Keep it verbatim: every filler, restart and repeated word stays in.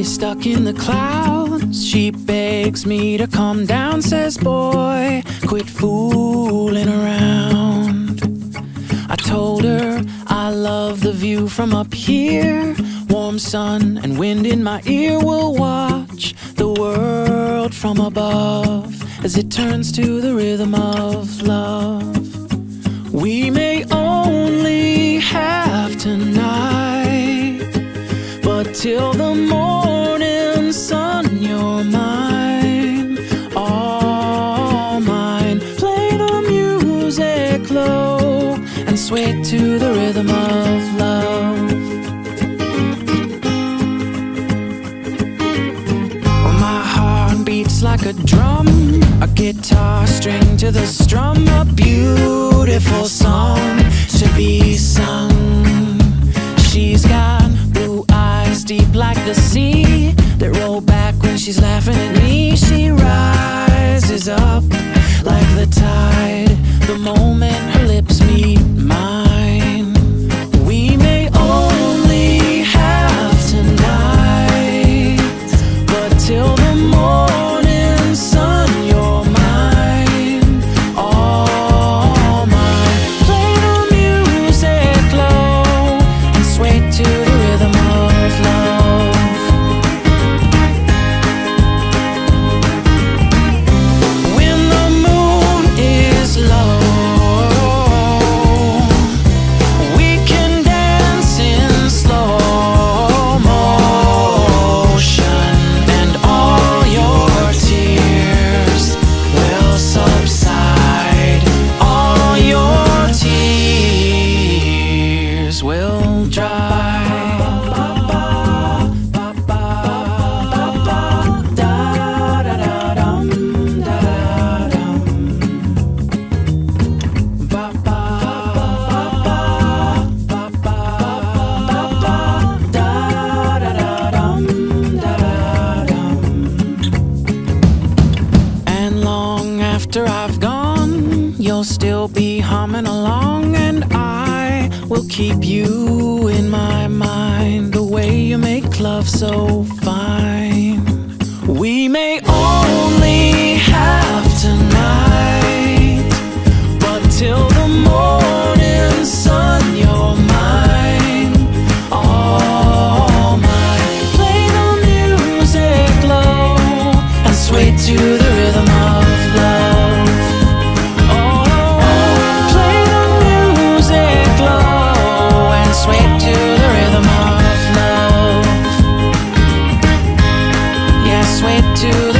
She's stuck in the clouds. She begs me to calm down, says, boy, quit fooling around. I told her I love the view from up here. Warm sun and wind in my ear. Will watch the world from above as it turns to the rhythm of love. We may only have tonight, but till the morning sun, you're mine, all mine. Play the music low and sway to the rhythm of love. Well, my heart beats like a drum, a guitar string to the strum, a beautiful song to be sung. She's got blue eyes deep like the sea that roll back when she's laughing at me. She rises up like the tide the moment her lips meet mine. We may only have tonight, but till the morning sun, you're mine, all mine. Play the music low and sway to the rhythm of love. When the moon is low, we can dance in slow motion, and all your tears will subside. All your tears will dry. And long after I've gone, you'll still be humming along, and I will keep you in my mind, the way you make love so fine. We may only have tonight, but till the morning sun, you're mine, all mine. Play the music low and sway to the rhythm of love. Oh, play the music low and sway to the rhythm of love. Yeah, sway to the